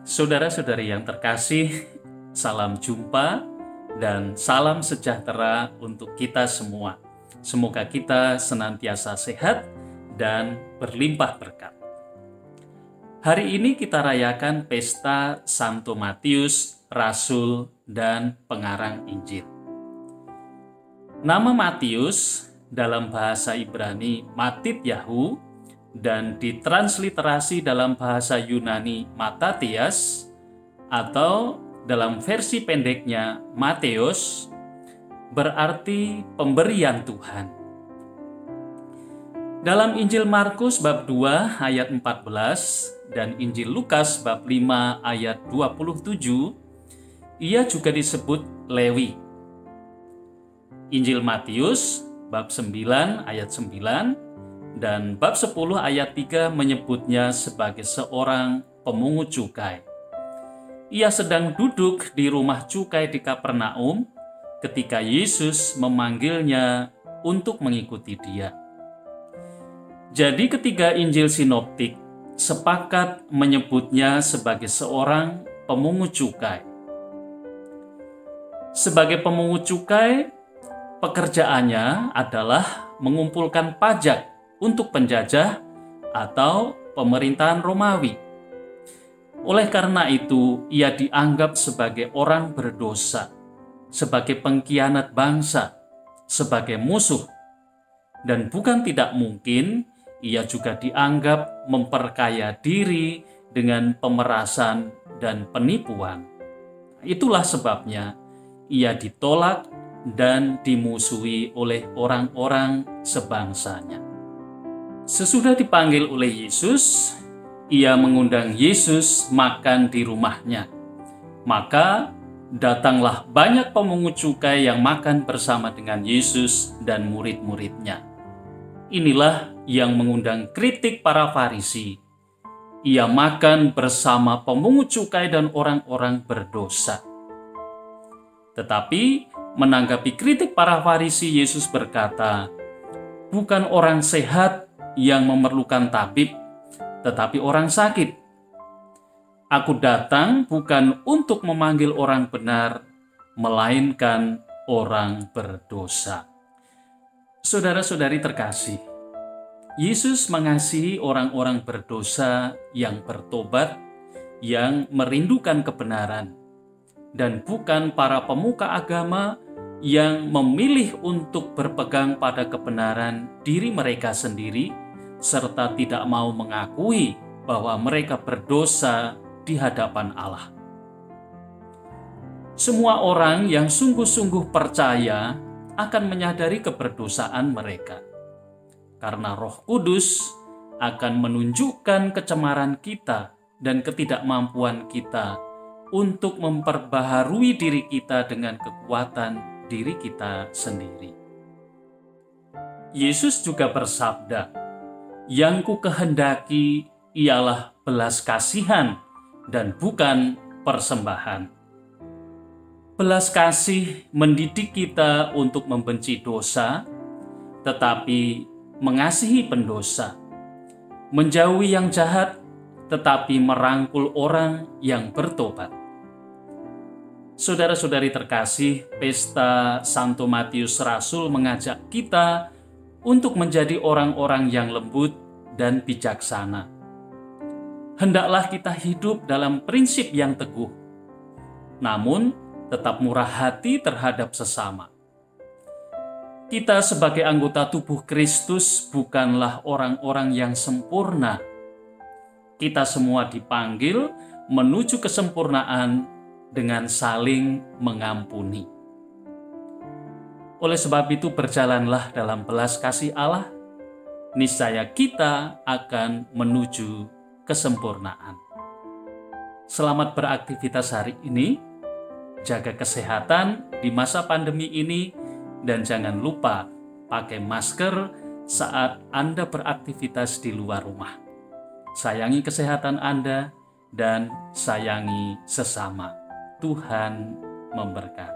Saudara-saudari yang terkasih, salam jumpa dan salam sejahtera untuk kita semua. Semoga kita senantiasa sehat dan berlimpah berkat. Hari ini kita rayakan pesta Santo Matius, Rasul dan Pengarang Injil. Nama Matius dalam bahasa Ibrani Matityahu dan ditransliterasi dalam bahasa Yunani Matatias atau dalam versi pendeknya Mateos berarti pemberian Tuhan. Dalam Injil Markus bab 2 ayat 14 dan Injil Lukas bab 5 ayat 27, ia juga disebut Lewi. Injil Matius bab 9 ayat 9 dan bab 10 ayat 3 menyebutnya sebagai seorang pemungut cukai. Ia sedang duduk di rumah cukai di Kapernaum ketika Yesus memanggilnya untuk mengikuti dia. Jadi ketiga Injil sinoptik sepakat menyebutnya sebagai seorang pemungut cukai. Sebagai pemungut cukai, pekerjaannya adalah mengumpulkan pajak untuk penjajah atau pemerintahan Romawi. Oleh karena itu, ia dianggap sebagai orang berdosa, sebagai pengkhianat bangsa, sebagai musuh. Dan bukan tidak mungkin, ia juga dianggap memperkaya diri dengan pemerasan dan penipuan. Itulah sebabnya ia ditolak dan dimusuhi oleh orang-orang sebangsanya. Sesudah dipanggil oleh Yesus, ia mengundang Yesus makan di rumahnya. Maka datanglah banyak pemungut cukai yang makan bersama dengan Yesus dan murid-muridnya. Inilah yang mengundang kritik para Farisi. Ia makan bersama pemungut cukai dan orang-orang berdosa. Tetapi menanggapi kritik para Farisi, Yesus berkata, "Bukan orang sehat yang memerlukan tabib, tetapi orang sakit. Aku datang bukan untuk memanggil orang benar, melainkan orang berdosa." Saudara-saudari terkasih, Yesus mengasihi orang-orang berdosa yang bertobat, yang merindukan kebenaran, dan bukan para pemuka agama yang memilih untuk berpegang pada kebenaran diri mereka sendiri, serta tidak mau mengakui bahwa mereka berdosa di hadapan Allah. Semua orang yang sungguh-sungguh percaya akan menyadari keberdosaan mereka, karena Roh Kudus akan menunjukkan kecemaran kita dan ketidakmampuan kita untuk memperbaharui diri kita dengan kekuatan diri kita sendiri. Yesus juga bersabda, "Yang ku kehendaki ialah belas kasihan dan bukan persembahan." Belas kasih mendidik kita untuk membenci dosa, tetapi mengasihi pendosa, menjauhi yang jahat, tetapi merangkul orang yang bertobat. Saudara-saudari terkasih, pesta Santo Matius Rasul mengajak kita untuk menjadi orang-orang yang lembut dan bijaksana. Hendaklah kita hidup dalam prinsip yang teguh, namun tetap murah hati terhadap sesama. Kita sebagai anggota tubuh Kristus bukanlah orang-orang yang sempurna. Kita semua dipanggil menuju kesempurnaan dengan saling mengampuni. Oleh sebab itu, berjalanlah dalam belas kasih Allah, niscaya kita akan menuju kesempurnaan. Selamat beraktivitas hari ini, jaga kesehatan di masa pandemi ini, dan jangan lupa pakai masker saat Anda beraktivitas di luar rumah. Sayangi kesehatan Anda dan sayangi sesama. Tuhan memberkati.